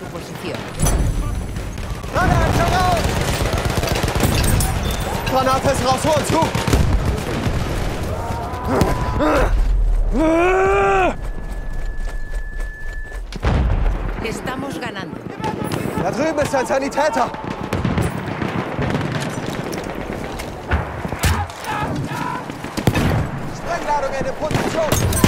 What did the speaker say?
tu posición. Granate raus! Granate ist raus, hol zu! Estamos ganando. Da drüben ist ein Sanitäter! Sprengladung in Position!